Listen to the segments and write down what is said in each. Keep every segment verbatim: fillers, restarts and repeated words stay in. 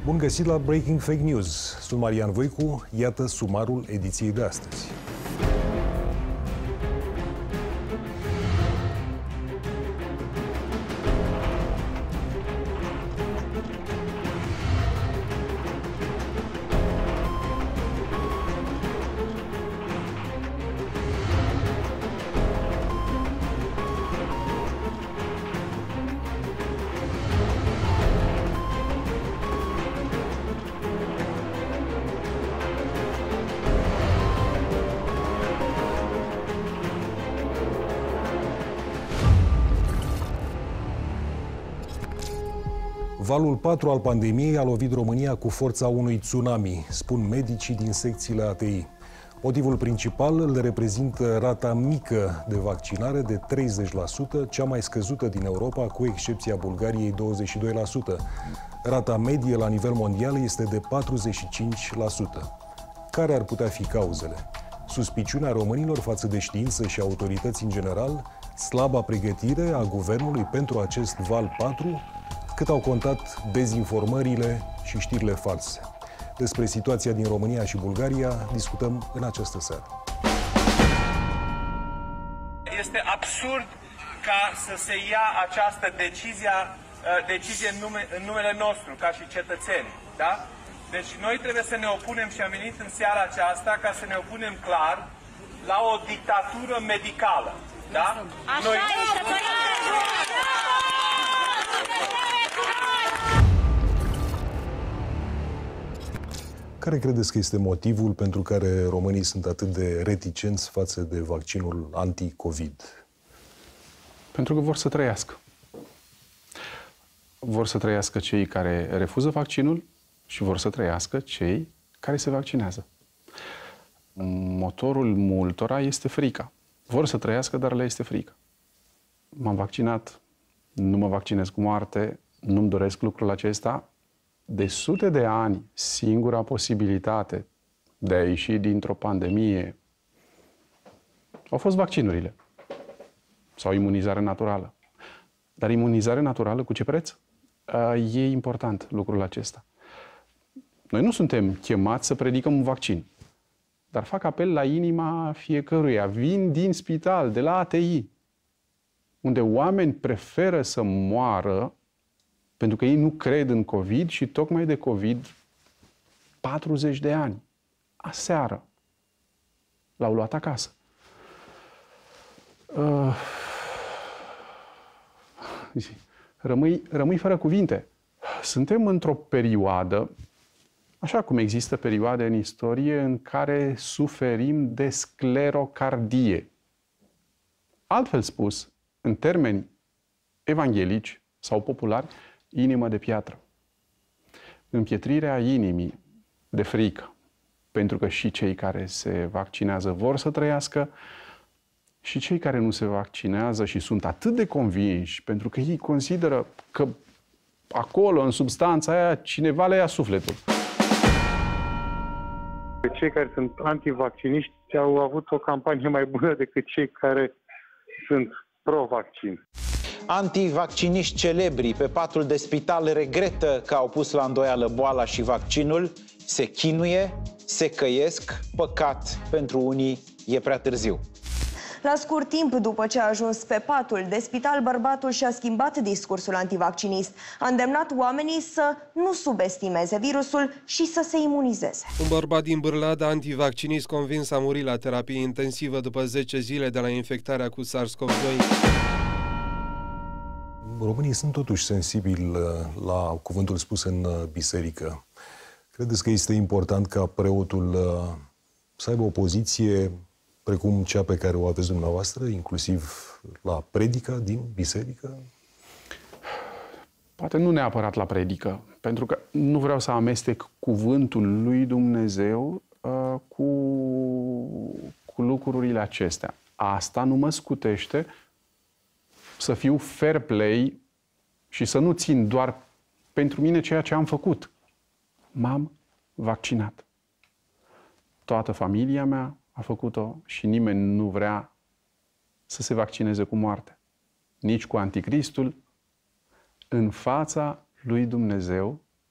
Bun găsit la Breaking Fake News. Sunt Marian Voicu, iată sumarul ediției de astăzi. Valul patru al pandemiei a lovit România cu forța unui tsunami, spun medicii din secțiile A T I. Motivul principal îl reprezintă rata mică de vaccinare de treizeci la sută, cea mai scăzută din Europa, cu excepția Bulgariei douăzeci și doi la sută. Rata medie la nivel mondial este de patruzeci și cinci la sută. Care ar putea fi cauzele? Suspiciunea românilor față de știință și autorități în general, slaba pregătire a guvernului pentru acest val patru, cât au contat dezinformările și știrile false. Despre situația din România și Bulgaria discutăm în această seară. Este absurd ca să se ia această decizie, decizie în, nume, în numele nostru, ca și cetățeni. Da? Deci noi trebuie să ne opunem, și am venit în seara aceasta ca să ne opunem clar la o dictatură medicală. Da? Așa noi... este, Care credeți că este motivul pentru care românii sunt atât de reticenți față de vaccinul anti-Covid? Pentru că vor să trăiască. Vor să trăiască cei care refuză vaccinul și vor să trăiască cei care se vaccinează. Motorul multora este frica. Vor să trăiască, dar le este frică. M-am vaccinat, nu mă vaccinez cu moarte, nu-mi doresc lucrul acesta. De sute de ani, singura posibilitate de a ieși dintr-o pandemie au fost vaccinurile sau imunizare naturală. Dar imunizare naturală cu ce preț? E important lucrul acesta. Noi nu suntem chemați să predicăm un vaccin, dar fac apel la inima fiecăruia. Vin din spital, de la A T I, unde oameni preferă să moară pentru că ei nu cred în COVID și tocmai de COVID patruzeci de ani. Aseară l-au luat acasă. Uh, rămâi, rămâi fără cuvinte. Suntem într-o perioadă, așa cum există perioade în istorie în care suferim de sclerocardie. Altfel spus, în termeni evanghelici sau populari, inimă de piatră. Împietrirea inimii de frică, pentru că și cei care se vaccinează vor să trăiască și cei care nu se vaccinează și sunt atât de convinși, pentru că ei consideră că acolo, în substanța aia, cineva le ia sufletul. Cei care sunt antivacciniști au avut o campanie mai bună decât cei care sunt pro-vaccin. Antivacciniști celebri pe patul de spital regretă că au pus la îndoială boala și vaccinul, se chinuie, se căiesc, păcat pentru unii e prea târziu. La scurt timp după ce a ajuns pe patul de spital, bărbatul și-a schimbat discursul antivaccinist. A îndemnat oamenii să nu subestimeze virusul și să se imunizeze. Un bărbat din Bârlada, antivaccinist, convins a murit la terapie intensivă după zece zile de la infectarea cu SARS-CoV doi. Românii sunt totuși sensibili la cuvântul spus în biserică. Credeți că este important ca preotul să aibă o poziție precum cea pe care o aveți dumneavoastră, inclusiv la predica din biserică? Poate nu neapărat la predică, pentru că nu vreau să amestec cuvântul lui Dumnezeu uh, cu, cu lucrurile acestea. Asta nu mă scutește să fiu fair play și să nu țin doar pentru mine ceea ce am făcut. M-am vaccinat. Toată familia mea a făcut-o și nimeni nu vrea să se vaccineze cu moarte. Nici cu anticristul. În fața lui Dumnezeu,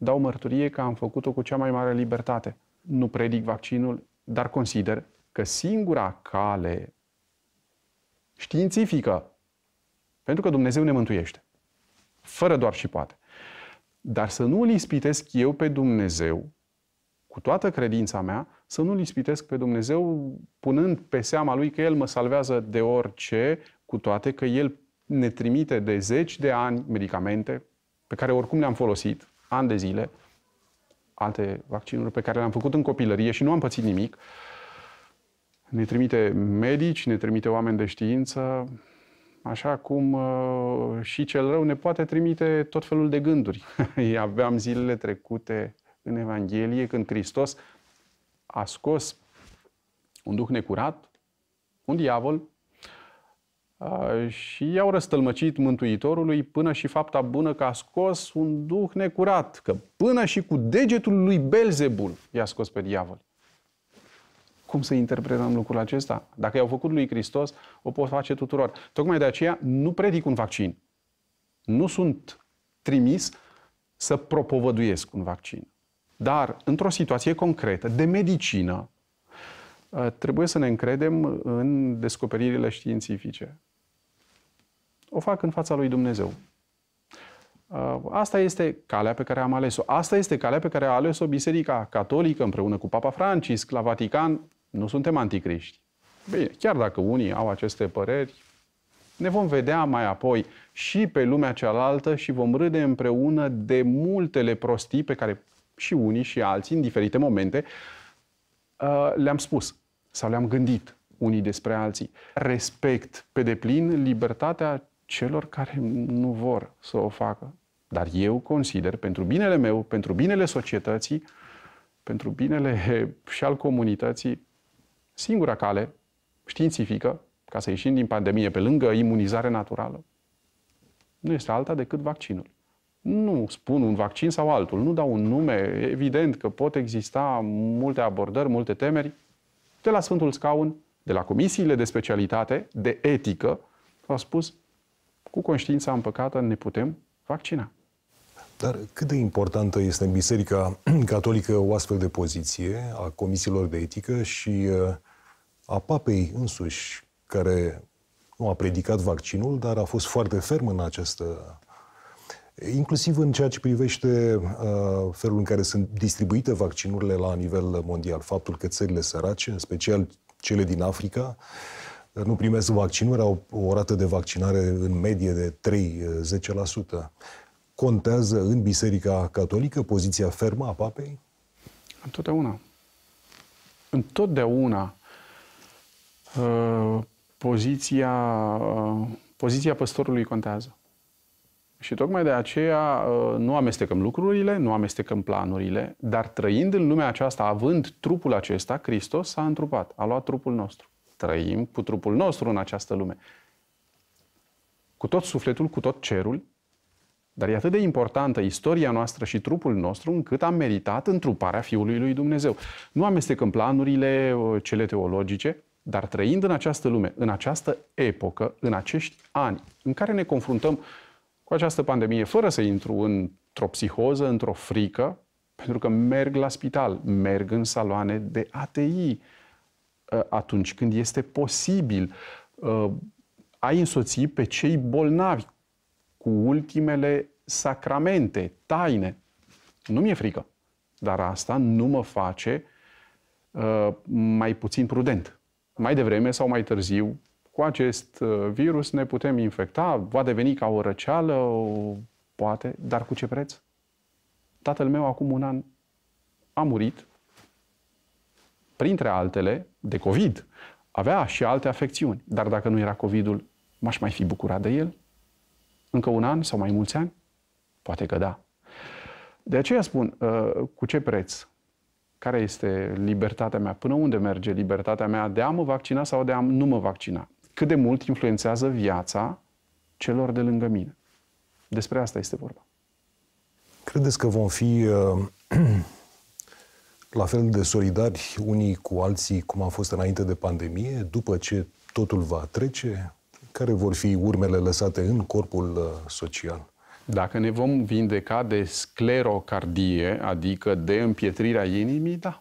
dau mărturie că am făcut-o cu cea mai mare libertate. Nu predic vaccinul, dar consider că singura cale științifică, pentru că Dumnezeu ne mântuiește, fără doar și poate, dar să nu îl ispitesc eu pe Dumnezeu, cu toată credința mea, să nu îl ispitesc pe Dumnezeu punând pe seama Lui că El mă salvează de orice, cu toate că El ne trimite de zeci de ani medicamente pe care oricum le-am folosit, ani de zile, alte vaccinuri pe care le-am făcut în copilărie și nu am pățit nimic. Ne trimite medici, ne trimite oameni de știință, așa cum uh, și cel rău ne poate trimite tot felul de gânduri. Aveam zilele trecute în Evanghelie când Hristos a scos un duh necurat, un diavol, uh, și i-au răstălmăcit Mântuitorului până și fapta bună că a scos un duh necurat, că până și cu degetul lui Belzebul i-a scos pe diavol. Cum să interpretăm lucrul acesta? Dacă i-au făcut lui Hristos, o pot face tuturor. Tocmai de aceea nu predic un vaccin. Nu sunt trimis să propovăduiesc un vaccin. Dar, într-o situație concretă, de medicină, trebuie să ne încredem în descoperirile științifice. O fac în fața lui Dumnezeu. Asta este calea pe care am ales-o. Asta este calea pe care a ales-o Biserica Catolică împreună cu Papa Francisc la Vatican. Nu suntem anticriști. Bine, chiar dacă unii au aceste păreri, ne vom vedea mai apoi și pe lumea cealaltă și vom râde împreună de multele prostii pe care și unii și alții, în diferite momente, le-am spus sau le-am gândit unii despre alții. Respect pe deplin libertatea celor care nu vor să o facă. Dar eu consider, pentru binele meu, pentru binele societății, pentru binele și al comunității, singura cale științifică, ca să ieșim din pandemie pe lângă imunizare naturală, nu este alta decât vaccinul. Nu spun un vaccin sau altul, nu dau un nume, evident că pot exista multe abordări, multe temeri. De la Sfântul Scaun, de la comisiile de specialitate, de etică, au spus, cu conștiința împăcată ne putem vaccina. Dar cât de importantă este în Biserica Catolică o astfel de poziție a comisiilor de etică și a Papei însuși, care nu a predicat vaccinul, dar a fost foarte ferm în această... inclusiv în ceea ce privește uh, felul în care sunt distribuite vaccinurile la nivel mondial. Faptul că țările sărace, în special cele din Africa, nu primesc vaccinuri, au o rată de vaccinare în medie de trei la zece la sută. Contează în Biserica Catolică poziția fermă a Papei? Întotdeauna. Întotdeauna uh, poziția, uh, poziția păstorului contează. Și tocmai de aceea uh, nu amestecăm lucrurile, nu amestecăm planurile, dar trăind în lumea aceasta, având trupul acesta, Hristos s-a întrupat, a luat trupul nostru. Trăim cu trupul nostru în această lume. Cu tot sufletul, cu tot cerul, dar e atât de importantă istoria noastră și trupul nostru încât am meritat întruparea Fiului lui Dumnezeu. Nu amestecăm planurile, cele teologice, dar trăind în această lume, în această epocă, în acești ani în care ne confruntăm cu această pandemie, fără să intru într-o psihoză, într-o frică, pentru că merg la spital, merg în saloane de A T I, atunci când este posibil, ai însoți pe cei bolnavi cu ultimele sacramente, taine. Nu mi-e frică, dar asta nu mă face uh, mai puțin prudent. Mai devreme sau mai târziu, cu acest uh, virus ne putem infecta, va deveni ca o răceală, o, poate, dar cu ce preț? Tatăl meu acum un an a murit, printre altele, de COVID. Avea și alte afecțiuni, dar dacă nu era COVID-ul, m-aș mai fi bucurat de el? Încă un an sau mai mulți ani? Poate că da. De aceea spun, cu ce preț? Care este libertatea mea? Până unde merge libertatea mea de a mă vaccina sau de a nu mă vaccina? Cât de mult influențează viața celor de lângă mine? Despre asta este vorba. Credeți că vom fi uh, la fel de solidari unii cu alții cum am fost înainte de pandemie, după ce totul va trece? Care vor fi urmele lăsate în corpul uh, social? Dacă ne vom vindeca de sclerocardie, adică de împietrirea inimii, da.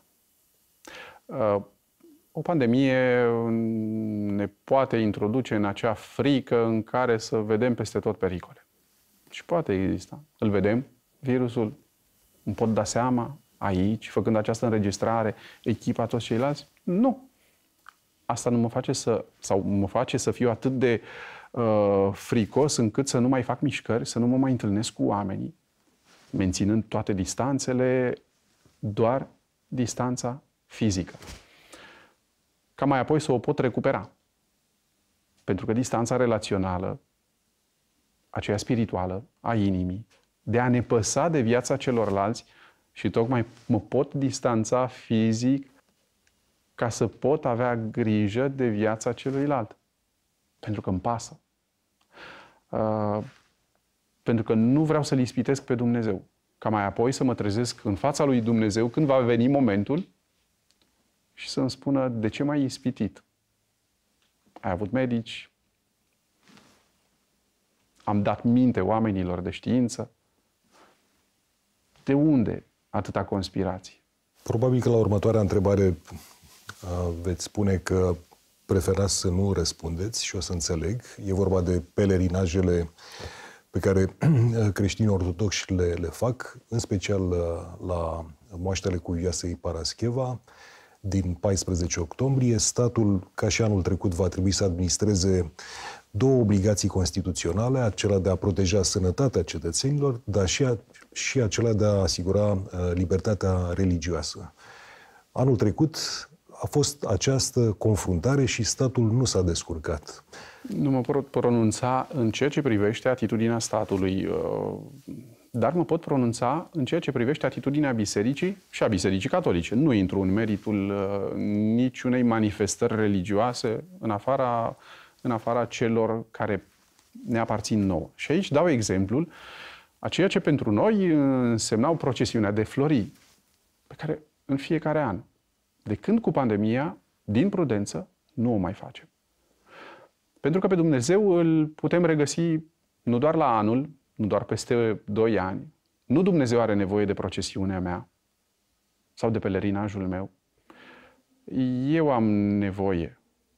O pandemie ne poate introduce în acea frică în care să vedem peste tot pericole. Și poate exista. Îl vedem, virusul, îmi pot da seama aici, făcând această înregistrare, echipa, toți ceilalți? Nu. Asta nu mă face să, sau mă face să fiu atât de uh, fricos încât să nu mai fac mișcări, să nu mă mai întâlnesc cu oamenii, menținând toate distanțele, doar distanța fizică. Ca mai apoi să o pot recupera. Pentru că distanța relațională, aceea spirituală, a inimii, de a ne păsa de viața celorlalți și tocmai mă pot distanța fizic ca să pot avea grijă de viața celuilalt. Pentru că îmi pasă. Uh, pentru că nu vreau să-L ispitesc pe Dumnezeu. Ca mai apoi să mă trezesc în fața lui Dumnezeu când va veni momentul și să-mi spună: de ce m-ai ispitit? Ai avut medici? Am dat minte oamenilor de știință? De unde atâta conspirație? Probabil că la următoarea întrebare veți spune că preferați să nu răspundeți și o să înțeleg. E vorba de pelerinajele pe care creștinii ortodoxi le, le fac, în special la moaștele cuvioasei Parascheva, din paisprezece octombrie. Statul, ca și anul trecut, va trebui să administreze două obligații constituționale, acela de a proteja sănătatea cetățenilor, dar și, a, și acela de a asigura uh, libertatea religioasă. Anul trecut a fost această confruntare și statul nu s-a descurcat. Nu mă pot pronunța în ceea ce privește atitudinea statului, dar mă pot pronunța în ceea ce privește atitudinea bisericii și a bisericii catolice. Nu intru în meritul niciunei manifestări religioase în afara, în afara celor care ne aparțin nouă. Și aici dau exemplul a ceea ce pentru noi însemnau procesiunea de flori, pe care în fiecare an, de când cu pandemia, din prudență, nu o mai facem. Pentru că pe Dumnezeu îl putem regăsi nu doar la anul, nu doar peste doi ani. Nu Dumnezeu are nevoie de procesiunea mea sau de pelerinajul meu. Eu am nevoie.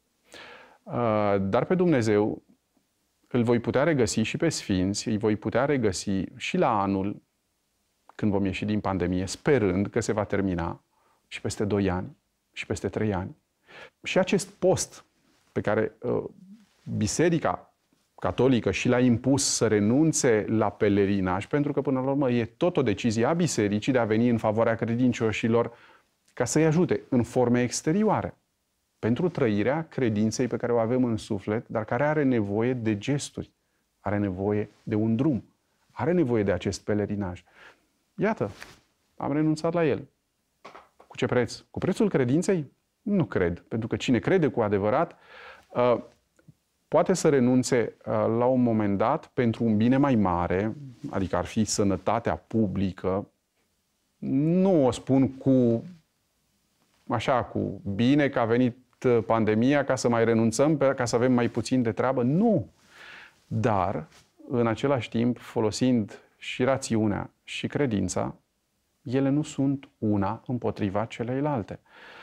Dar pe Dumnezeu îl voi putea regăsi și pe sfinți, îi voi putea regăsi și la anul, când vom ieși din pandemie, sperând că se va termina, și peste doi ani, și peste trei ani. Și acest post pe care uh, Biserica Catolică și l-a impus să renunțe la pelerinaj, pentru că până la urmă e tot o decizie a Bisericii de a veni în favoarea credincioșilor ca să-i ajute în forme exterioare pentru trăirea credinței pe care o avem în suflet, dar care are nevoie de gesturi, are nevoie de un drum, are nevoie de acest pelerinaj. Iată, am renunțat la el. Cu ce preț? Cu prețul credinței? Nu cred. Pentru că cine crede cu adevărat uh, poate să renunțe uh, la un moment dat pentru un bine mai mare, adică ar fi sănătatea publică. Nu o spun cu așa, cu bine că a venit pandemia ca să mai renunțăm, ca să avem mai puțin de treabă. Nu! Dar, în același timp, folosind și rațiunea și credința, ele nu sunt una împotriva celeilalte,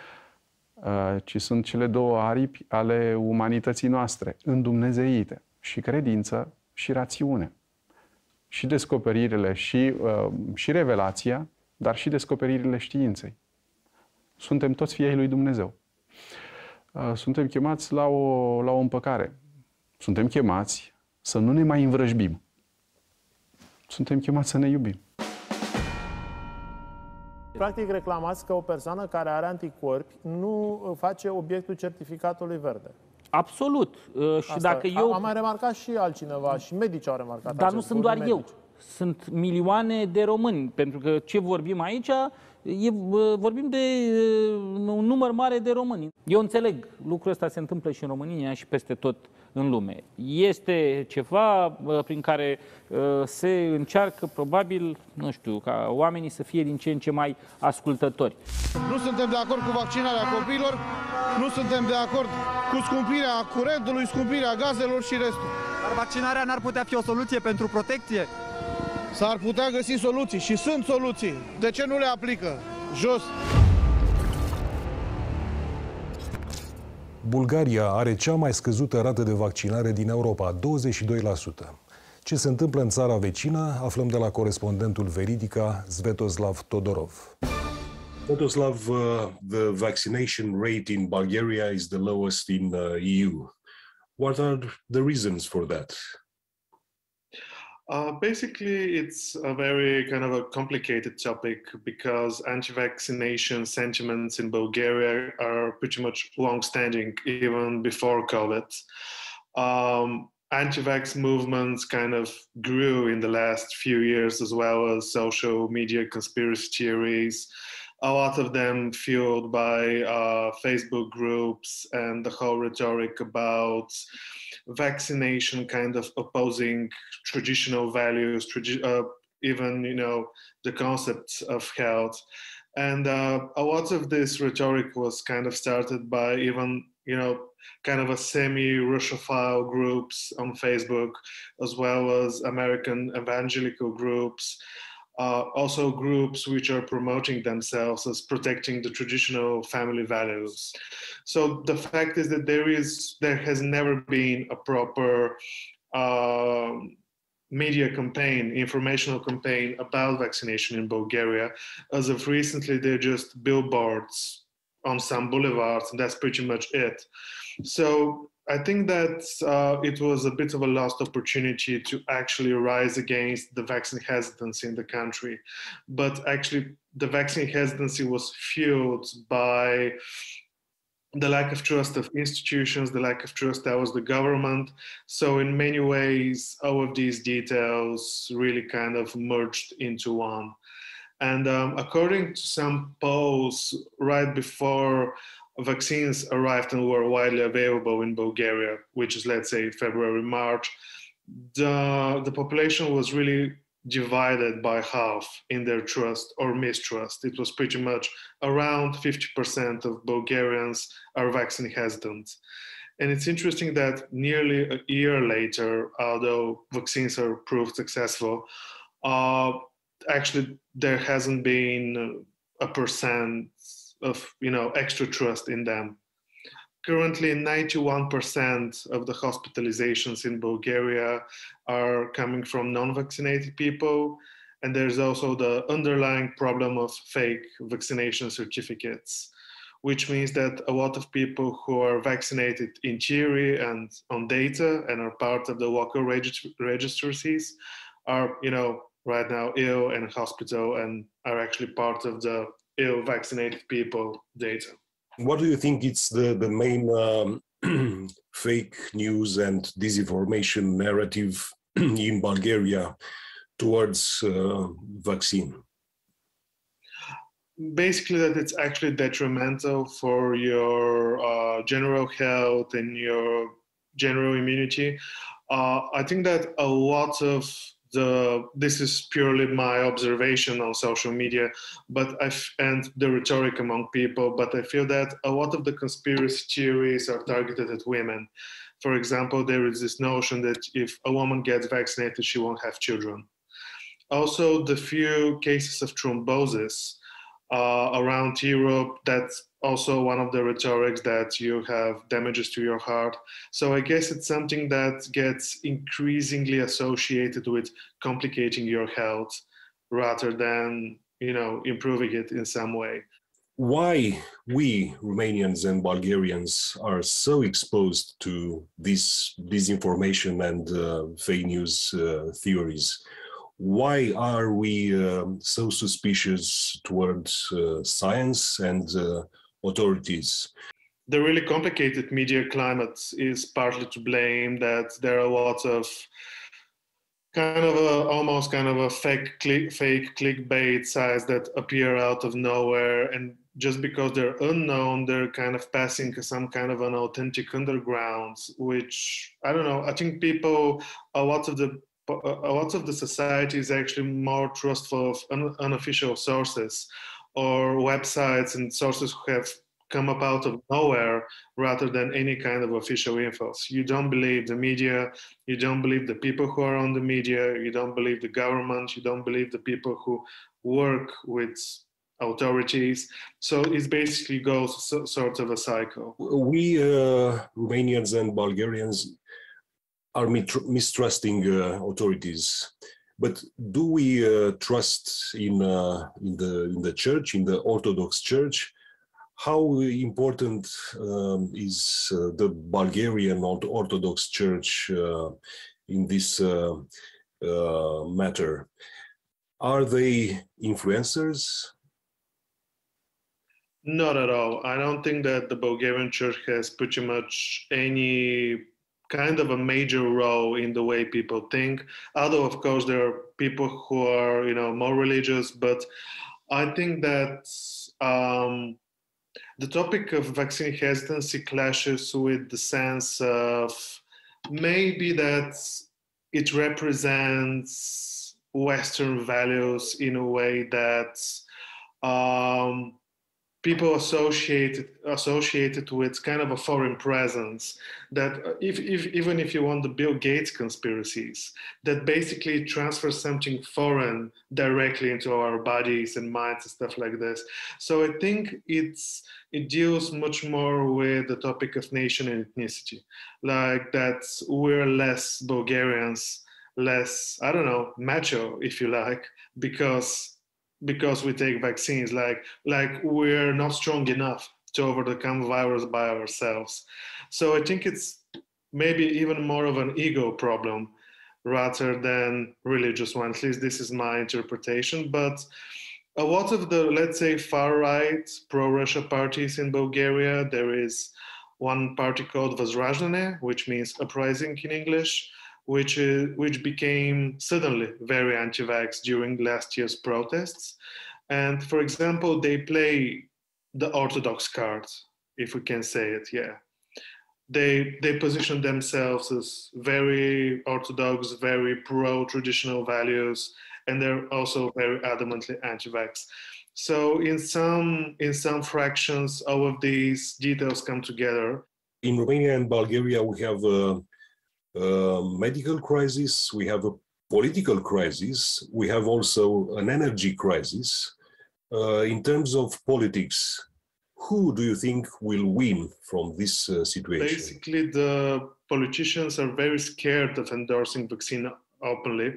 ci sunt cele două aripi ale umanității noastre, îndumnezeite, și credință și rațiune. Și descoperirile și, și revelația, dar și descoperirile științei. Suntem toți fii ai lui Dumnezeu. Suntem chemați la o, la o împăcare. Suntem chemați să nu ne mai învrăjbim. Suntem chemați să ne iubim. Practic reclamați că o persoană care are anticorpi nu face obiectul certificatului verde. Absolut. Și Asta, dacă eu... Am mai remarcat și altcineva, și medici au remarcat. Dar nu sunt doar medici. eu. Sunt milioane de români. Pentru că ce vorbim aici, e, vorbim de un număr mare de români. Eu înțeleg, lucrul ăsta se întâmplă și în România și peste tot în lume. Este ceva prin care se încearcă, probabil, nu știu, ca oamenii să fie din ce în ce mai ascultători. Nu suntem de acord cu vaccinarea copiilor, nu suntem de acord cu scumpirea curentului, scumpirea gazelor și restul. Dar vaccinarea n-ar putea fi o soluție pentru protecție? S-ar putea găsi soluții și sunt soluții. De ce nu le aplică? Jos! Bulgaria are cea mai scăzută rată de vaccinare din Europa, douăzeci și doi la sută. Ce se întâmplă în țara vecină, aflăm de la corespondentul Veridica, Svetoslav Todorov. Svetoslav, uh, the vaccination rate in Bulgaria is the lowest in uh, E U. What are the reasons for that? Uh, basically, it's a very kind of a complicated topic because anti-vaccination sentiments in Bulgaria are pretty much long-standing, even before COVID. Um, anti-vax movements kind of grew in the last few years, as well as social media conspiracy theories, a lot of them fueled by uh, Facebook groups and the whole rhetoric about vaccination kind of opposing traditional values, tradi- uh, even, you know, the concept of health. And uh, a lot of this rhetoric was kind of started by even, you know, kind of a semi-Russophile groups on Facebook, as well as American evangelical groups. Uh, also groups which are promoting themselves as protecting the traditional family values. So the fact is that there is, there has never been a proper uh, media campaign, informational campaign about vaccination in Bulgaria. As of recently, they're just billboards on some boulevards, and that's pretty much it. So I think that uh, it was a bit of a lost opportunity to actually rise against the vaccine hesitancy in the country. But actually, the vaccine hesitancy was fueled by the lack of trust of institutions, the lack of trust towards the government. So in many ways, all of these details really kind of merged into one. And um, according to some polls, right before vaccines arrived and were widely available in Bulgaria, which is, let's say, February, March, the, the population was really divided by half in their trust or mistrust. It was pretty much around fifty percent of Bulgarians are vaccine hesitant. And it's interesting that nearly a year later, although vaccines are proved successful, uh, actually there hasn't been a percent of, you know, extra trust in them. Currently, ninety-one percent of the hospitalizations in Bulgaria are coming from non-vaccinated people. And there's also the underlying problem of fake vaccination certificates, which means that a lot of people who are vaccinated in theory and on data and are part of the local regist- registries are, you know, right now ill and in hospital and are actually part of the ill vaccinated people data. What do you think is the, the main um, fake news and disinformation narrative in Bulgaria towards uh, vaccine? Basically that it's actually detrimental for your uh, general health and your general immunity. Uh, I think that a lot of The, this is purely my observation on social media, but I f- and the rhetoric among people, but I feel that a lot of the conspiracy theories are targeted at women. For example, there is this notion that if a woman gets vaccinated, she won't have children. Also, the few cases of thrombosis uh, around Europe, that's also one of the rhetorics that you have damages to your heart. So I guess it's something that gets increasingly associated with complicating your health rather than, you know, improving it in some way. Why we Romanians and Bulgarians are so exposed to this disinformation and uh, fake news uh, theories? Why are we uh, so suspicious towards uh, science and uh, authorities? The really complicated media climate is partly to blame, that there are lots of kind of a, almost kind of a fake click, fake clickbait sites that appear out of nowhere, and just because they're unknown, they're kind of passing some kind of an authentic underground, which, I don't know, I think people, a lot of the a lot of the society is actually more trustful of un, unofficial sources or websites and sources who have come up out of nowhere rather than any kind of official info. So you don't believe the media, you don't believe the people who are on the media, you don't believe the government, you don't believe the people who work with authorities. So it basically goes so, sort of a cycle. We uh, Romanians and Bulgarians are mistrusting uh, authorities. But do we uh, trust in, uh, in, the, in the church, in the Orthodox Church? How important um, is uh, the Bulgarian Orthodox Church uh, in this uh, uh, matter? Are they influencers? Not at all. I don't think that the Bulgarian Church has pretty much any kind of a major role in the way people think. Although, of course, there are people who are, you know, more religious, but I think that um, the topic of vaccine hesitancy clashes with the sense of maybe that it represents Western values in a way that um, people associated associated with kind of a foreign presence, that if, if even if you want the Bill Gates conspiracies, that basically transfer something foreign directly into our bodies and minds and stuff like this. So I think it's it deals much more with the topic of nation and ethnicity, like that we're less Bulgarians, less, I don't know, macho, if you like, because because we take vaccines, like, like we're not strong enough to overcome virus by ourselves. So I think it's maybe even more of an ego problem rather than religious one. At least this is my interpretation. But a lot of the, let's say, far-right pro-Russia parties in Bulgaria, there is one party called Vozrождение, which means uprising in English, which is, which became suddenly very anti-vax during last year's protests. And for example, they play the Orthodox card, if we can say it, yeah. They, they position themselves as very Orthodox, very pro-traditional values, and they're also very adamantly anti-vax. So in some, in some fractions, all of these details come together. In Romania and Bulgaria, we have uh... Uh, medical crisis, we have a political crisis, we have also an energy crisis. Uh, in terms of politics, who do you think will win from this uh, situation? Basically, the politicians are very scared of endorsing vaccine openly.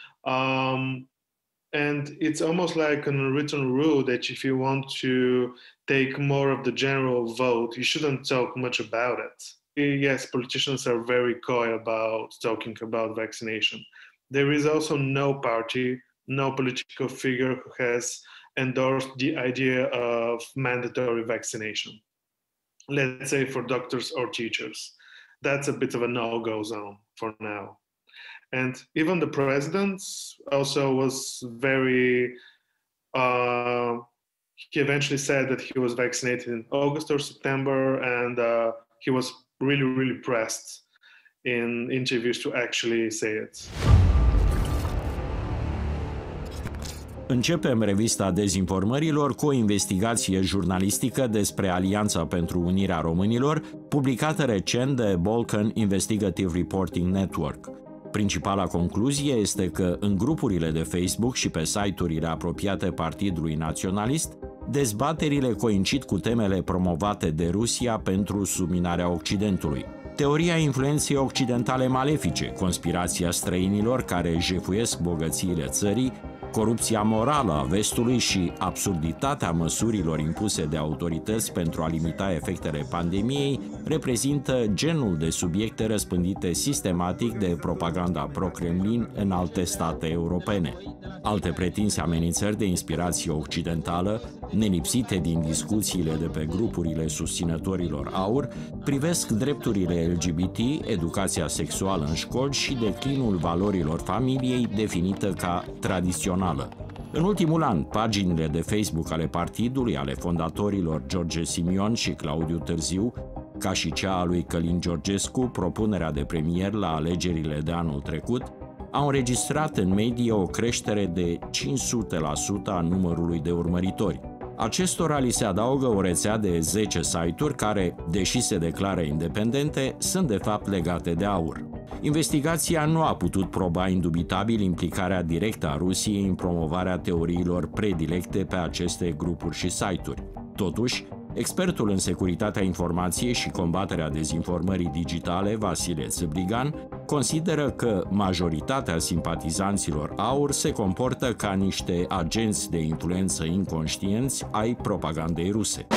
Um, and it's almost like an unwritten rule that if you want to take more of the general vote, you shouldn't talk much about it. Yes, politicians are very coy about talking about vaccination. There is also no party, no political figure who has endorsed the idea of mandatory vaccination. Let's say for doctors or teachers. That's a bit of a no-go zone for now. And even the president also was very, uh, he eventually said that he was vaccinated in August or September, and uh, he was really, really pressed in interviews to actually say it. Începem revista dezinformărilor cu o investigație jurnalistică despre Alianța pentru Unirea Românilor, publicată recent de Balkan Investigative Reporting Network. Principala concluzie este că în grupurile de Facebook și pe site-urile apropiate Partidului Naționalist, dezbaterile coincid cu temele promovate de Rusia pentru subminarea Occidentului. Teoria influenței occidentale malefice, conspirația străinilor care jefuiesc bogățiile țării, corupția morală a vestului și absurditatea măsurilor impuse de autorități pentru a limita efectele pandemiei reprezintă genul de subiecte răspândite sistematic de propaganda pro-Kremlin în alte state europene. Alte pretinse amenințări de inspirație occidentală, nelipsite din discuțiile de pe grupurile susținătorilor AUR, privesc drepturile L G B T, educația sexuală în școli și declinul valorilor familiei definită ca tradițională. În ultimul an, paginile de Facebook ale partidului, ale fondatorilor George Simion și Claudiu Târziu, ca și cea a lui Călin Georgescu, propunerea de premier la alegerile de anul trecut, au înregistrat în medie o creștere de cinci sute la sută a numărului de urmăritori. Acestora li se adaugă o rețea de zece site-uri care, deși se declară independente, sunt de fapt legate de aur. Investigația nu a putut proba indubitabil implicarea directă a Rusiei în promovarea teoriilor predilecte pe aceste grupuri și site-uri. Totuși, expertul în securitatea informației și combaterea dezinformării digitale, Vasile Țâbligan, consideră că majoritatea simpatizanților aur se comportă ca niște agenți de influență inconștienți ai propagandei ruse.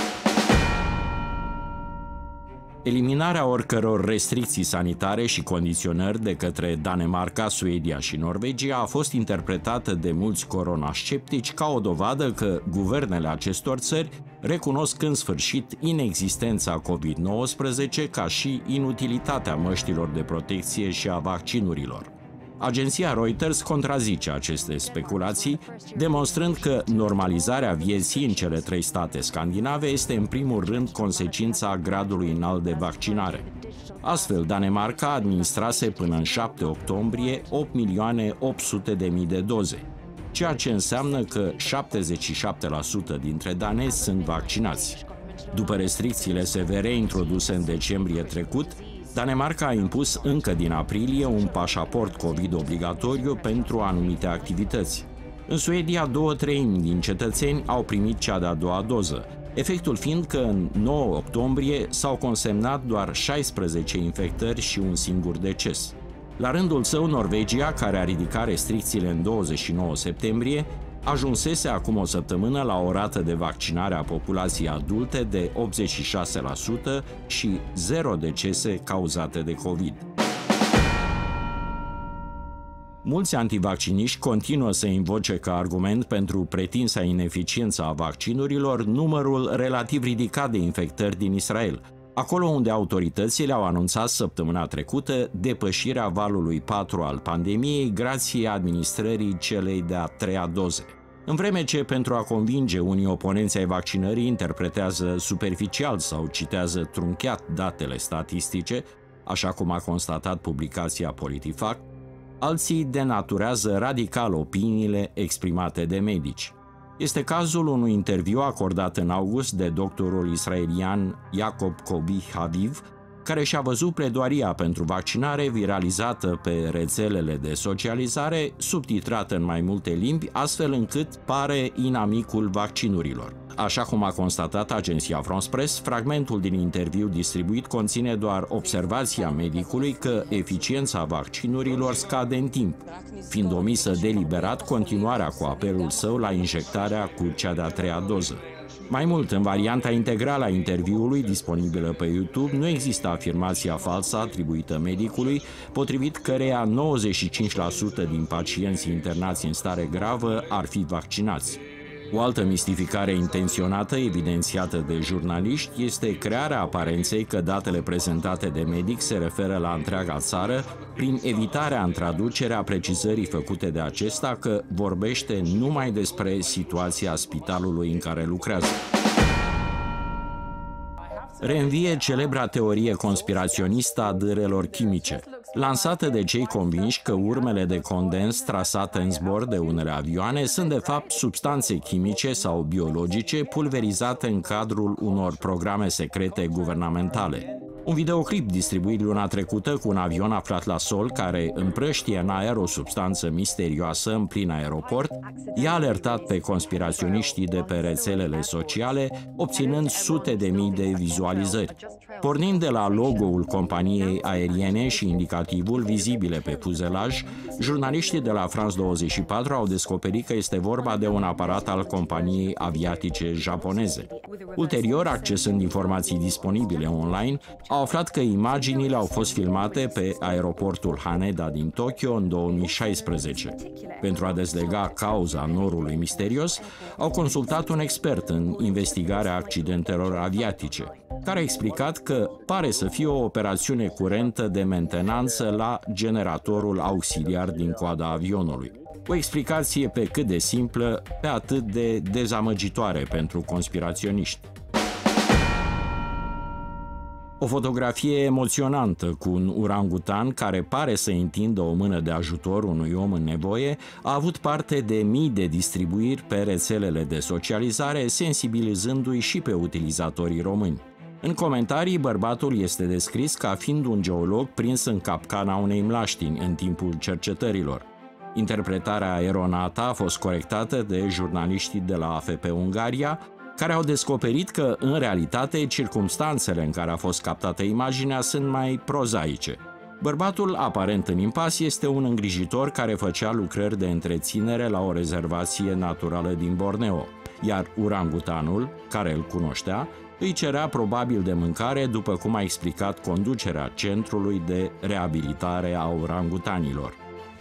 Eliminarea oricăror restricții sanitare și condiționări de către Danemarca, Suedia și Norvegia a fost interpretată de mulți coronasceptici ca o dovadă că guvernele acestor țări recunosc în sfârșit inexistența covid nouăsprezece ca și inutilitatea măștilor de protecție și a vaccinurilor. Agenția Reuters contrazice aceste speculații, demonstrând că normalizarea vieții în cele trei state scandinave este în primul rând consecința gradului înalt de vaccinare. Astfel, Danemarca administrase până în șapte octombrie opt milioane opt sute de mii de doze, ceea ce înseamnă că șaptezeci și șapte la sută dintre danezi sunt vaccinați. După restricțiile severe introduse în decembrie trecut, Danemarca a impus încă din aprilie un pașaport COVID obligatoriu pentru anumite activități. În Suedia, două treimi din cetățeni au primit cea de-a doua doză, efectul fiind că în nouă octombrie s-au consemnat doar șaisprezece infectări și un singur deces. La rândul său, Norvegia, care a ridicat restricțiile în douăzeci și nouă septembrie, ajunsese acum o săptămână la o rată de vaccinare a populației adulte de optzeci și șase la sută și zero decese cauzate de COVID. Mulți antivacciniști continuă să invoce ca argument pentru pretinsa ineficiență a vaccinurilor numărul relativ ridicat de infectări din Israel, acolo unde autoritățile au anunțat săptămâna trecută depășirea valului patru al pandemiei grație administrării celei de-a treia doze. În vreme ce, pentru a convinge unii oponenți ai vaccinării, interpretează superficial sau citează trunchiat datele statistice, așa cum a constatat publicația PolitiFact, alții denaturează radical opiniile exprimate de medici. Este cazul unui interviu acordat în august de doctorul israelian Jacob Kobi Haviv, care și-a văzut pledoaria pentru vaccinare viralizată pe rețelele de socializare, subtitrată în mai multe limbi, astfel încât pare inamicul vaccinurilor. Așa cum a constatat agenția France Press, fragmentul din interviu distribuit conține doar observația medicului că eficiența vaccinurilor scade în timp, fiind omisă deliberat continuarea cu apelul său la injectarea cu cea de-a treia doză. Mai mult, în varianta integrală a interviului, disponibilă pe YouTube, nu există afirmația falsă atribuită medicului, potrivit căreia nouăzeci și cinci la sută din pacienții internați în stare gravă ar fi vaccinați. O altă mistificare intenționată, evidențiată de jurnaliști, este crearea aparenței că datele prezentate de medic se referă la întreaga țară, prin evitarea în traducerea precizării făcute de acesta că vorbește numai despre situația spitalului în care lucrează. Reînvie celebra teorie conspiraționistă a dârelor chimice, lansată de cei convinși că urmele de condens trasate în zbor de unele avioane sunt de fapt substanțe chimice sau biologice pulverizate în cadrul unor programe secrete guvernamentale. Un videoclip distribuit luna trecută cu un avion aflat la sol care împrăștie în aer o substanță misterioasă în plin aeroport i-a alertat pe conspiraționiștii de pe rețelele sociale, obținând sute de mii de vizualizări. Pornind de la logo-ul companiei aeriene și indicativul vizibile pe fuzelaj, jurnaliștii de la France douăzeci și patru au descoperit că este vorba de un aparat al companiei aviatice japoneze. Ulterior, accesând informații disponibile online, au aflat că imaginile au fost filmate pe aeroportul Haneda din Tokyo în două mii șaisprezece. Pentru a dezlega cauza norului misterios, au consultat un expert în investigarea accidentelor aviatice, care a explicat că pare să fie o operațiune curentă de mentenanță la generatorul auxiliar din coada avionului. O explicație pe cât de simplă, pe atât de dezamăgitoare pentru conspiraționiști. O fotografie emoționantă cu un urangutan care pare să întindă o mână de ajutor unui om în nevoie a avut parte de mii de distribuiri pe rețelele de socializare, sensibilizându-i și pe utilizatorii români. În comentarii, bărbatul este descris ca fiind un geolog prins în capcana unei mlaștini în timpul cercetărilor. Interpretarea eronată a fost corectată de jurnaliștii de la A F P Ungaria, care au descoperit că, în realitate, circumstanțele în care a fost captată imaginea sunt mai prozaice. Bărbatul, aparent în impas, este un îngrijitor care făcea lucrări de întreținere la o rezervație naturală din Borneo, iar urangutanul, care îl cunoștea, îi cerea probabil de mâncare, după cum a explicat conducerea Centrului de Reabilitare a Orangutanilor.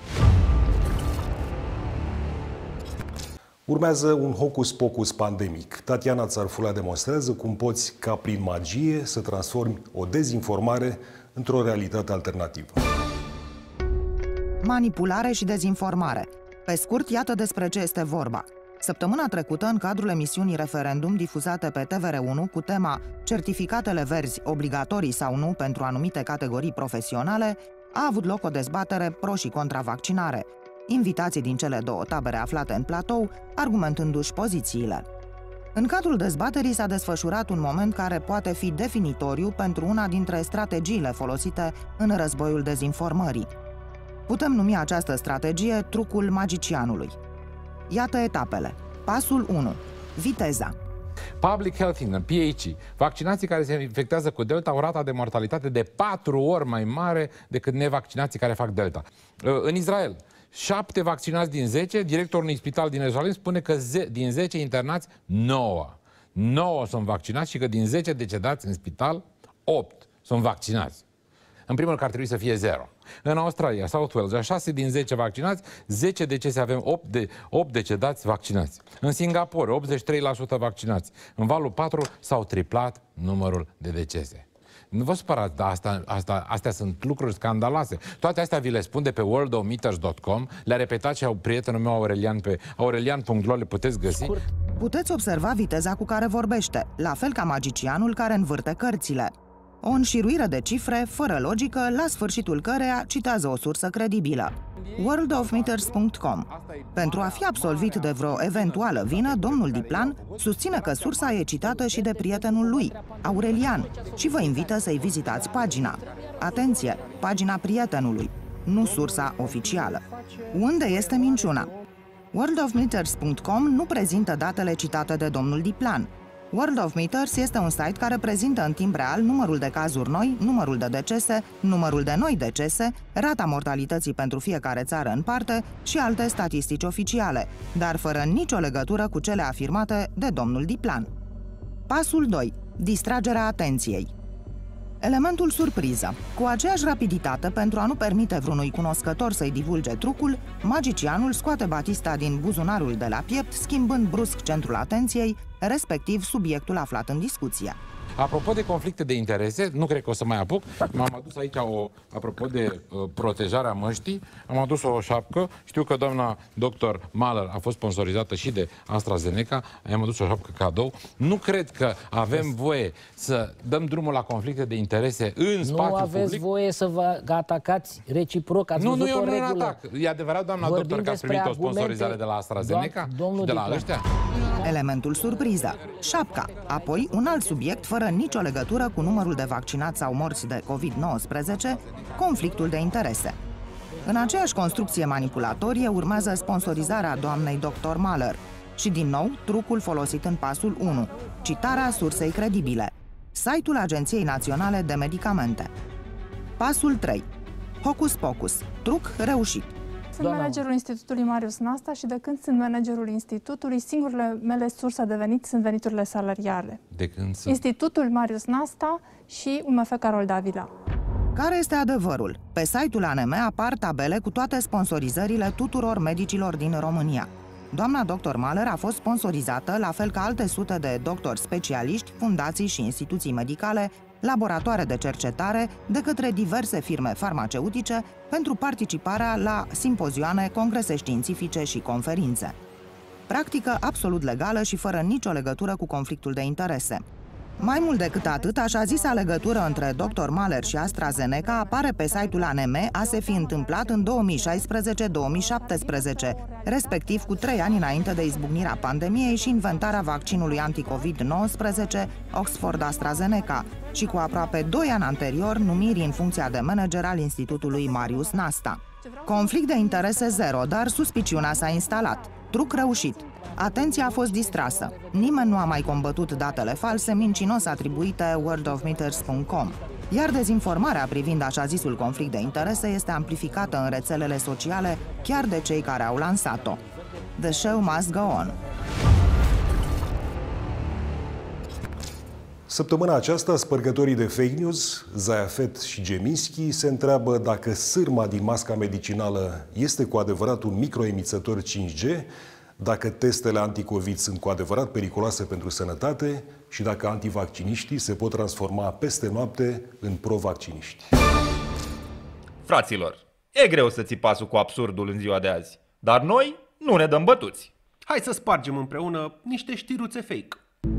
Urmează un hocus-pocus pandemic. Tatiana Țarfulea demonstrează cum poți, ca prin magie, să transformi o dezinformare într-o realitate alternativă. Manipulare și dezinformare. Pe scurt, iată despre ce este vorba. Săptămâna trecută, în cadrul emisiunii Referendum difuzate pe T V R unu cu tema Certificatele verzi obligatorii sau nu pentru anumite categorii profesionale, a avut loc o dezbatere pro și contra vaccinare. Invitații din cele două tabere aflate în platou, argumentându-și pozițiile. În cadrul dezbaterii s-a desfășurat un moment care poate fi definitoriu pentru una dintre strategiile folosite în războiul dezinformării. Putem numi această strategie trucul magicianului. Iată etapele. Pasul unu. Viteza. Public Health England, P H E, vaccinații care se infectează cu Delta au rata de mortalitate de patru ori mai mare decât nevaccinații care fac Delta. În Israel, șapte vaccinați din zece, directorul unui spital din Ierusalim spune că din zece internați, nouă. nouă sunt vaccinați și că din zece decedați în spital, opt sunt vaccinați. În primul rând că ar trebui să fie zero. În Australia, South Wales, a șase din zece vaccinați, zece decese avem opt, de, opt decedați vaccinați. În Singapore, optzeci și trei la sută vaccinați. În valul patru s-au triplat numărul de decese. Nu vă supărați, dar asta, asta, astea sunt lucruri scandaloase. Toate astea vi le spun de pe world of meters dot com, le-a repetat și au prietenul meu Aurelian pe aurelian punct ro, le puteți găsi. Puteți observa viteza cu care vorbește, la fel ca magicianul care învârte cărțile. O înșiruire de cifre, fără logică, la sfârșitul căreia citează o sursă credibilă. world of meters punct com. Pentru a fi absolvit de vreo eventuală vină, domnul Diplan susține că sursa e citată și de prietenul lui, Aurelian, și vă invită să-i vizitați pagina. Atenție, pagina prietenului, nu sursa oficială. Unde este minciuna? world of meters punct com nu prezintă datele citate de domnul Diplan. World of Meters este un site care prezintă în timp real numărul de cazuri noi, numărul de decese, numărul de noi decese, rata mortalității pentru fiecare țară în parte și alte statistici oficiale, dar fără nicio legătură cu cele afirmate de domnul Diplan. Pasul doi. Distragerea atenției. Elementul surpriză. Cu aceeași rapiditate, pentru a nu permite vreunui cunoscător să-i divulge trucul, magicianul scoate Batista din buzunarul de la piept, schimbând brusc centrul atenției, respectiv subiectul aflat în discuție. Apropo de conflicte de interese, nu cred că o să mai apuc, m-am adus aici, o, apropo de uh, protejarea măștii, am adus o șapcă, știu că doamna doctor Mahler a fost sponsorizată și de AstraZeneca, am adus o șapcă cadou. Nu cred că avem voie să dăm drumul la conflicte de interese în spațiu public. Nu aveți voie să vă atacați reciproc, ați nu, văzut nu, eu o nu regulă. Atac. E adevărat, doamna Vorbim doctor, că ați primit o sponsorizare de la AstraZeneca domnul și de la Diplan. ăștia? Elementul surpriză. Șapca. Apoi, un alt subiect fără nicio legătură cu numărul de vaccinați sau morți de covid nouăsprezece, conflictul de interese. În aceeași construcție manipulatorie urmează sponsorizarea doamnei doctor Mahler și, din nou, trucul folosit în pasul unu, citarea sursei credibile, site-ul Agenției Naționale de Medicamente. Pasul trei. Hocus pocus. Truc reușit. Sunt Doamna. managerul Institutului Marius Nasta și de când sunt managerul Institutului, singurele mele surse de venit sunt veniturile salariale. De când sunt? Institutul Marius Nasta și U M F Carol Davila. Care este adevărul? Pe site-ul A N M apar tabele cu toate sponsorizările tuturor medicilor din România. Doamna doctor Mahler a fost sponsorizată, la fel ca alte sute de doctori specialiști, fundații și instituții medicale, laboratoare de cercetare, de către diverse firme farmaceutice pentru participarea la simpozioane, congrese științifice și conferințe. Practică absolut legală și fără nicio legătură cu conflictul de interese. Mai mult decât atât, așa zisa legătură între doctor Mahler și AstraZeneca apare pe site-ul A N M a se fi întâmplat în două mii șaisprezece două mii șaptesprezece, respectiv cu trei ani înainte de izbucnirea pandemiei și inventarea vaccinului anticovid nouăsprezece Oxford AstraZeneca și cu aproape doi ani anterior numirii în funcția de manager al Institutului Marius Nasta. Conflict de interese zero, dar suspiciunea s-a instalat. Truc reușit. Atenția a fost distrasă. Nimeni nu a mai combătut datele false mincinos atribuite world of meters punct com. Iar dezinformarea privind așa zisul conflict de interese este amplificată în rețelele sociale chiar de cei care au lansat-o. The show must go on. Săptămâna aceasta, spărgătorii de fake news, Zayafet și Geminski, se întreabă dacă sârma din masca medicinală este cu adevărat un microemițător cinci G, dacă testele anticovid sunt cu adevărat periculoase pentru sănătate și dacă antivacciniștii se pot transforma peste noapte în pro-vacciniști. Fraților, e greu să ții pasul cu absurdul în ziua de azi, dar noi nu ne dăm bătuți. Hai să spargem împreună niște știruțe fake.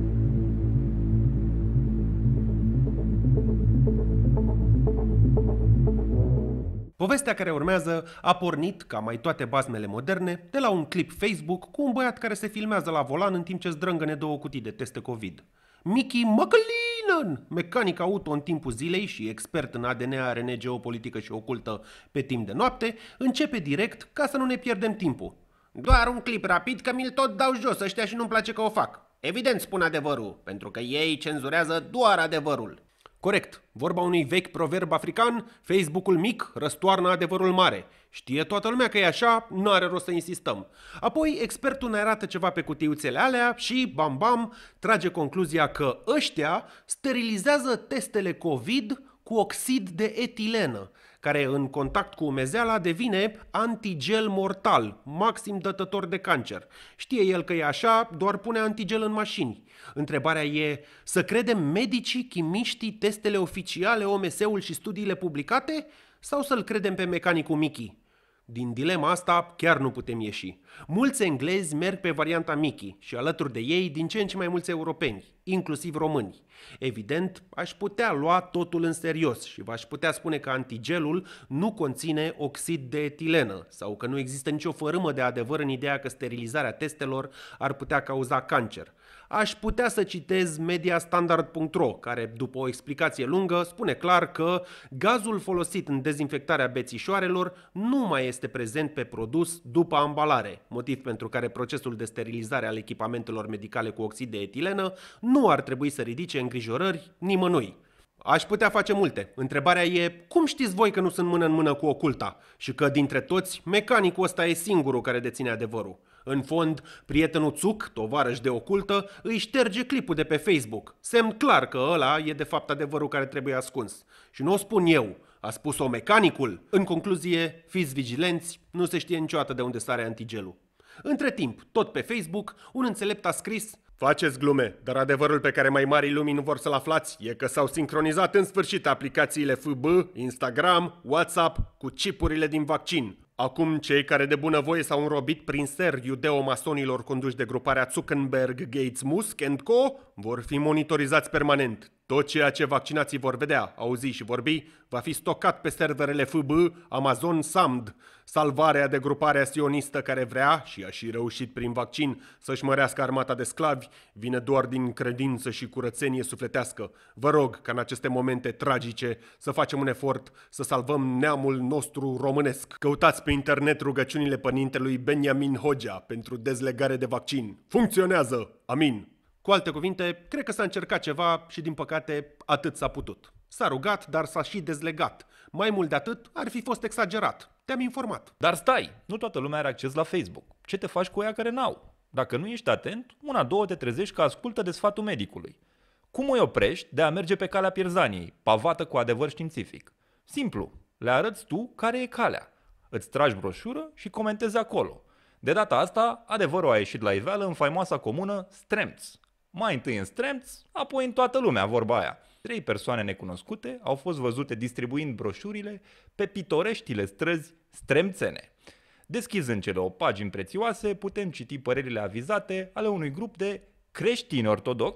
Povestea care urmează a pornit, ca mai toate bazmele moderne, de la un clip Facebook cu un băiat care se filmează la volan în timp ce zdrângăne două cutii de teste COVID. Mickey McLennan, mecanic auto în timpul zilei și expert în A D N, A R N, geopolitică și ocultă pe timp de noapte, începe direct ca să nu ne pierdem timpul. Doar un clip rapid că mi-l tot dau jos ăștia și nu-mi place că o fac. Evident spun adevărul, pentru că ei cenzurează doar adevărul. Corect, vorba unui vechi proverb african, Facebook-ul mic răstoarnă adevărul mare. Știe toată lumea că e așa, nu are rost să insistăm. Apoi expertul ne arată ceva pe cutiuțele alea și, bam bam, trage concluzia că ăștia sterilizează testele COVID cu oxid de etilenă, care în contact cu umezeala devine antigel mortal, maxim dătător de cancer. Știe el că e așa, doar pune antigel în mașini. Întrebarea e să credem medicii, chimiștii, testele oficiale, O M S-ul și studiile publicate sau să-l credem pe mecanicul Mickey? Din dilema asta chiar nu putem ieși. Mulți englezi merg pe varianta Mickey și alături de ei din ce în ce mai mulți europeni, inclusiv români. Evident, aș putea lua totul în serios și v-aș putea spune că antigelul nu conține oxid de etilenă sau că nu există nicio fărâmă de adevăr în ideea că sterilizarea testelor ar putea cauza cancer. Aș putea să citez mediastandard punct ro, care, după o explicație lungă, spune clar că gazul folosit în dezinfectarea bețișoarelor nu mai este prezent pe produs după ambalare, motiv pentru care procesul de sterilizare al echipamentelor medicale cu oxid de etilenă nu ar trebui să ridice îngrijorări nimănui. Aș putea face multe. Întrebarea e, cum știți voi că nu sunt mână în mână cu oculta și că dintre toți, mecanicul ăsta e singurul care deține adevărul? În fond, prietenul Țuc, tovarăș de ocultă, îi șterge clipul de pe Facebook. Semn clar că ăla e de fapt adevărul care trebuie ascuns. Și nu o spun eu, a spus-o mecanicul. În concluzie, fiți vigilenți, nu se știe niciodată de unde sare antigelul. Între timp, tot pe Facebook, un înțelept a scris: faceți glume, dar adevărul pe care mai marii lumii nu vor să-l aflați e că s-au sincronizat în sfârșit aplicațiile F B, Instagram, WhatsApp cu chipurile din vaccin. Acum, cei care de bunăvoie s-au înrobit prin ser iudeo-masonilor conduși de gruparea Zuckerberg, Gates, Musk and Co. vor fi monitorizați permanent. Tot ceea ce vaccinații vor vedea, auzi și vorbi, va fi stocat pe serverele F B, Amazon, S A M D. Salvarea de gruparea sionistă care vrea, și a și reușit prin vaccin, să-și mărească armata de sclavi, vine doar din credință și curățenie sufletească. Vă rog ca în aceste momente tragice să facem un efort să salvăm neamul nostru românesc. Căutați pe internet rugăciunile părintelui Benjamin Hogea pentru dezlegare de vaccin. Funcționează! Amin! Cu alte cuvinte, cred că s-a încercat ceva și, din păcate, atât s-a putut. S-a rugat, dar s-a și dezlegat. Mai mult de atât, ar fi fost exagerat. Te-am informat. Dar stai, nu toată lumea are acces la Facebook. Ce te faci cu ea care n-au? Dacă nu ești atent, una, două te trezești că ascultă de sfatul medicului. Cum îi oprești de a merge pe calea pierzaniei, pavată cu adevăr științific? Simplu, le arăți tu care e calea. Îți tragi broșură și comentezi acolo. De data asta, adevărul a ieșit la iveală în faimoasa comună Stremț. Mai întâi în Stremț, apoi în toată lumea, vorba aia. Trei persoane necunoscute au fost văzute distribuind broșurile pe pitoreștile străzi stremțene. Deschizând cele o pagini prețioase, putem citi părerile avizate ale unui grup de creștini ortodoxi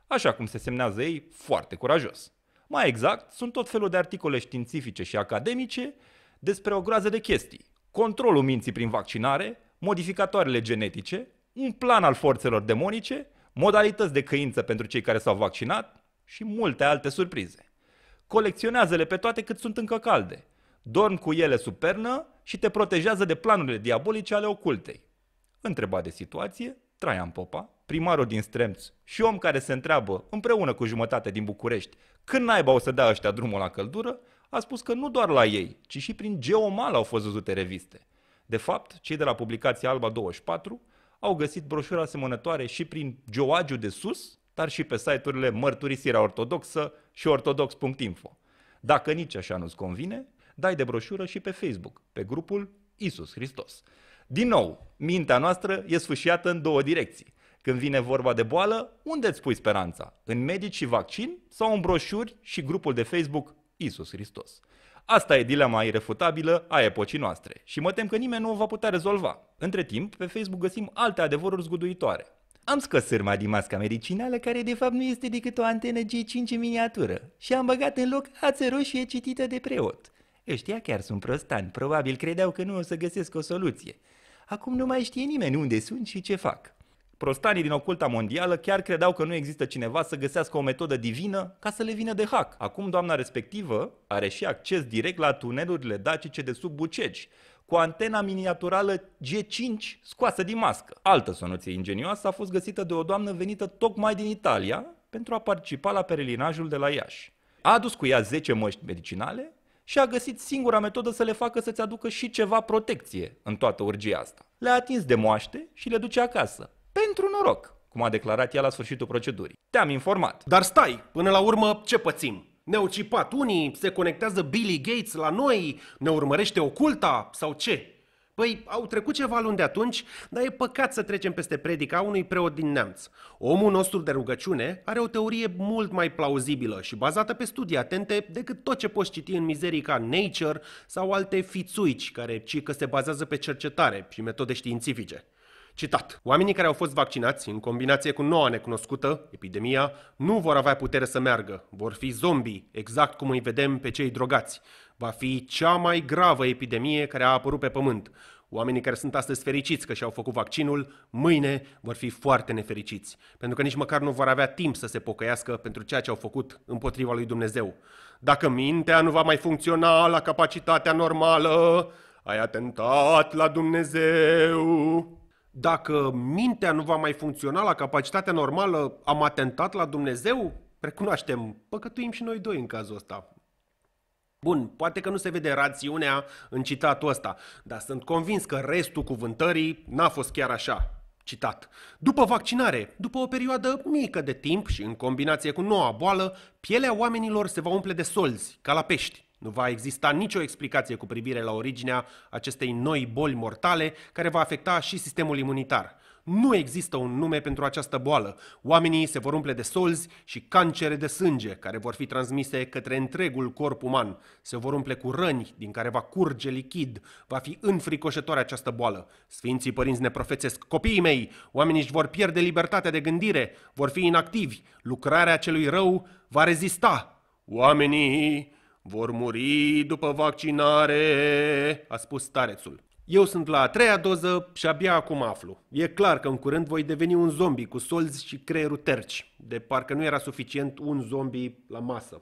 așa cum se semnează ei foarte curajos. Mai exact, sunt tot felul de articole științifice și academice despre o groază de chestii. Controlul minții prin vaccinare, modificatoarele genetice, un plan al forțelor demonice, modalități de căință pentru cei care s-au vaccinat și multe alte surprize. Colecționează-le pe toate cât sunt încă calde. Dorm cu ele sub pernă și te protejează de planurile diabolice ale ocultei. Întrebat de situație, Traian Popa, primarul din Stremț și om care se întreabă, împreună cu jumătate din București, când naiba o să dea ăștia drumul la căldură, a spus că nu doar la ei, ci și prin Geomal au fost văzute reviste. De fapt, cei de la publicația Alba douăzeci și patru au găsit broșuri asemănătoare și prin Geoagiu de Sus, dar și pe site-urile Mărturisirea Ortodoxă și ortodox punct info. Dacă nici așa nu-ți convine, dai de broșură și pe Facebook, pe grupul Iisus Hristos. Din nou, mintea noastră e sfâșiată în două direcții. Când vine vorba de boală, unde îți pui speranța? În medici și vaccin sau în broșuri și grupul de Facebook Iisus Hristos? Asta e dilema irefutabilă a epocii noastre și mă tem că nimeni nu o va putea rezolva. Între timp, pe Facebook găsim alte adevăruri zguduitoare. Am scos sârma din masca medicinală, care de fapt nu este decât o antenă G cinci în miniatură, și am băgat în loc ață roșie citită de preot. Ăștia chiar sunt prostani, probabil credeau că nu o să găsesc o soluție. Acum nu mai știe nimeni unde sunt și ce fac. Prostanii din oculta mondială chiar credeau că nu există cineva să găsească o metodă divină ca să le vină de hack. Acum doamna respectivă are și acces direct la tunelurile dacice de sub Bucegi, cu antena miniaturală G cinci scoasă din mască. Altă soluție ingenioasă a fost găsită de o doamnă venită tocmai din Italia pentru a participa la perelinajul de la Iași. A adus cu ea zece măști medicinale și a găsit singura metodă să le facă să-ți aducă și ceva protecție în toată urgia asta. Le-a atins de moaște și le duce acasă. Pentru noroc, cum a declarat ea la sfârșitul procedurii. Te-am informat. Dar stai, până la urmă ce pățim? Ne-au cipat unii, se conectează Billy Gates la noi, ne urmărește oculta sau ce? Păi, au trecut ceva luni de atunci, dar e păcat să trecem peste predica unui preot din Neamț. Omul nostru de rugăciune are o teorie mult mai plauzibilă și bazată pe studii atente decât tot ce poți citi în mizerii ca Nature sau alte fițuici care ci că se bazează pe cercetare și metode științifice. Citat: oamenii care au fost vaccinați, în combinație cu noua necunoscută, epidemia, nu vor avea putere să meargă. Vor fi zombii, exact cum îi vedem pe cei drogați. Va fi cea mai gravă epidemie care a apărut pe pământ. Oamenii care sunt astăzi fericiți că și-au făcut vaccinul, mâine vor fi foarte nefericiți, pentru că nici măcar nu vor avea timp să se pocăiască pentru ceea ce au făcut împotriva lui Dumnezeu. Dacă mintea nu va mai funcționa la capacitatea normală, ai atentat la Dumnezeu. Dacă mintea nu va mai funcționa la capacitatea normală, am atentat la Dumnezeu? Recunoaștem, păcătuim și noi doi în cazul ăsta. Bun, poate că nu se vede rațiunea în citatul ăsta, dar sunt convins că restul cuvântării n-a fost chiar așa. Citat: după vaccinare, după o perioadă mică de timp și în combinație cu noua boală, pielea oamenilor se va umple de solzi, ca la pești. Nu va exista nicio explicație cu privire la originea acestei noi boli mortale care va afecta și sistemul imunitar. Nu există un nume pentru această boală. Oamenii se vor umple de solzi și cancere de sânge care vor fi transmise către întregul corp uman. Se vor umple cu răni din care va curge lichid. Va fi înfricoșătoare această boală. Sfinții părinți ne profețesc: copiii mei, oamenii își vor pierde libertatea de gândire, vor fi inactivi. Lucrarea celui rău va rezista. Oamenii vor muri după vaccinare, a spus starețul. Eu sunt la a treia doză și abia acum aflu. E clar că în curând voi deveni un zombie cu solzi și creierul terci, de parcă nu era suficient un zombie la masă.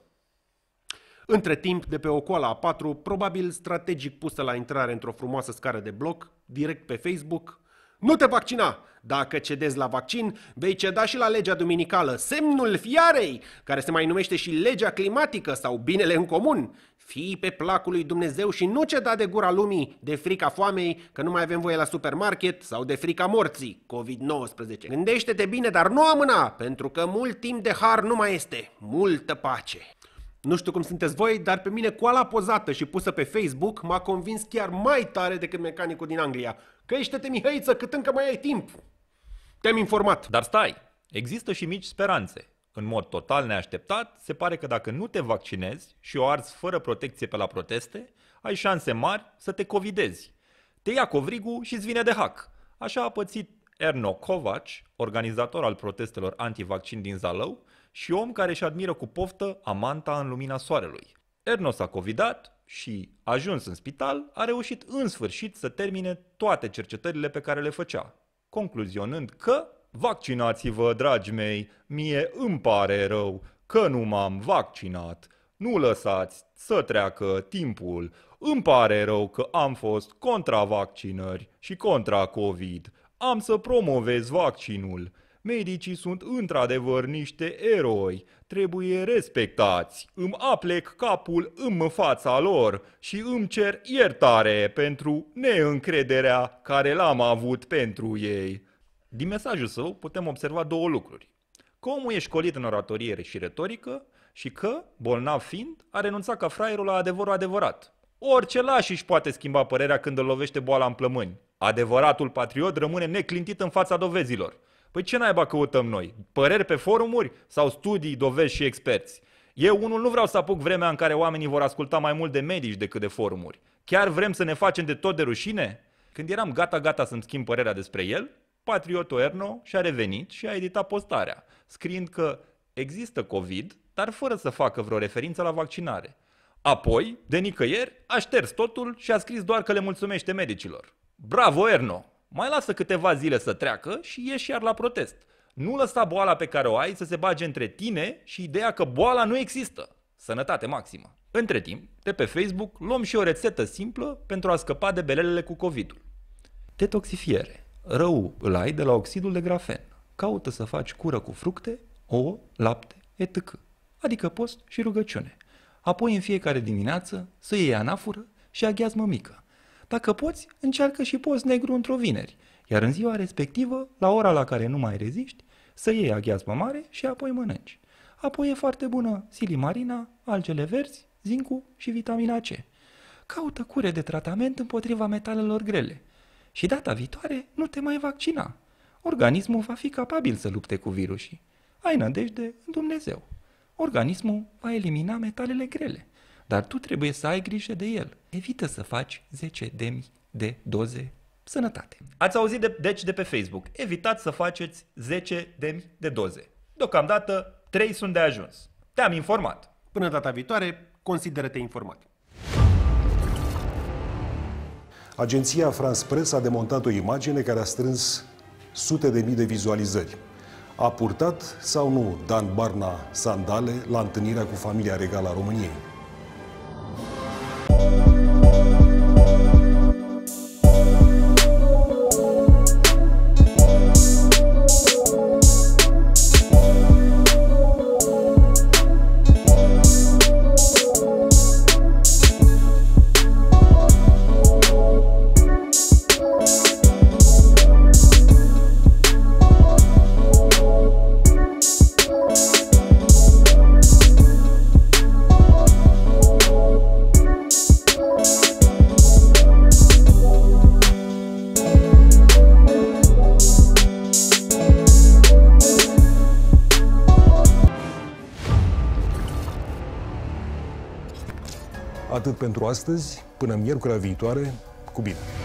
Între timp, de pe Ocoala a patru, probabil strategic pusă la intrare într-o frumoasă scară de bloc, direct pe Facebook: nu te vaccina! Dacă cedezi la vaccin, vei ceda și la legea duminicală, semnul fiarei, care se mai numește și legea climatică sau binele în comun. Fii pe placul lui Dumnezeu și nu ceda de gura lumii, de frica foamei, că nu mai avem voie la supermarket, sau de frica morții, covid nouăsprezece. Gândește-te bine, dar nu amâna, pentru că mult timp de har nu mai este. Multă pace! Nu știu cum sunteți voi, dar pe mine coala pozată și pusă pe Facebook m-a convins chiar mai tare decât mecanicul din Anglia. Căiește-te, Mihăiță, cât încă mai ai timp! Te-am informat! Dar stai! Există și mici speranțe. În mod total neașteptat, se pare că dacă nu te vaccinezi și o arzi fără protecție pe la proteste, ai șanse mari să te covidezi. Te ia covrigul și îți vine de hack. Așa a pățit Erno Kovac, organizator al protestelor antivaccin din Zalău și om care își admiră cu poftă amanta în lumina soarelui. Erno s-a covidat și, ajuns în spital, a reușit în sfârșit să termine toate cercetările pe care le făcea, concluzionând că vaccinați-vă, dragi mei, mie îmi pare rău că nu m-am vaccinat, nu lăsați să treacă timpul, îmi pare rău că am fost contra vaccinări și contra COVID, am să promovez vaccinul. Medicii sunt într-adevăr niște eroi, trebuie respectați, îmi aplec capul în fața lor și îmi cer iertare pentru neîncrederea care l-am avut pentru ei. Din mesajul său putem observa două lucruri. Că omul e școlit în oratorie și retorică și că, bolnav fiind, a renunțat ca fraierul la adevărul adevărat. Orice laș își poate schimba părerea când îl lovește boala în plămâni. Adevăratul patriot rămâne neclintit în fața dovezilor. Păi ce naiba căutăm noi? Păreri pe forumuri sau studii, dovezi și experți? Eu unul nu vreau să apuc vremea în care oamenii vor asculta mai mult de medici decât de forumuri. Chiar vrem să ne facem de tot de rușine? Când eram gata-gata să-mi schimb părerea despre el, patriotul Erno și-a revenit și a editat postarea, scriind că există COVID, dar fără să facă vreo referință la vaccinare. Apoi, de nicăieri, a șters totul și a scris doar că le mulțumește medicilor. Bravo, Erno! Mai lasă câteva zile să treacă și ieși iar la protest. Nu lăsa boala pe care o ai să se bage între tine și ideea că boala nu există. Sănătate maximă! Între timp, de pe Facebook luăm și o rețetă simplă pentru a scăpa de belelele cu COVID-ul. Detoxifiere. Rău îl ai de la oxidul de grafen. Caută să faci cură cu fructe, ouă, lapte, et cetera. Adică post și rugăciune. Apoi în fiecare dimineață să iei anafură și aghiazmă mică. Dacă poți, încearcă și post negru într-o vineri, iar în ziua respectivă, la ora la care nu mai reziști, să iei aghiazmă mare și apoi mănânci. Apoi e foarte bună silimarina, algele verzi, zincul și vitamina C. Caută cure de tratament împotriva metalelor grele. Și data viitoare nu te mai vaccina. Organismul va fi capabil să lupte cu virusii. Ai nădejde în Dumnezeu. Organismul va elimina metalele grele. Dar tu trebuie să ai grijă de el. Evită să faci zece de mii de doze. Sănătate. Ați auzit de, deci de pe Facebook. Evitați să faceți zece de mii de doze. Deocamdată trei sunt de ajuns. Te-am informat. Până data viitoare, consideră-te informat. Agenția France Press a demontat o imagine care a strâns sute de mii de vizualizări. A purtat sau nu Dan Barna sandale la întâlnirea cu familia regală a României? Atât pentru astăzi, până miercurea viitoare, cu bine!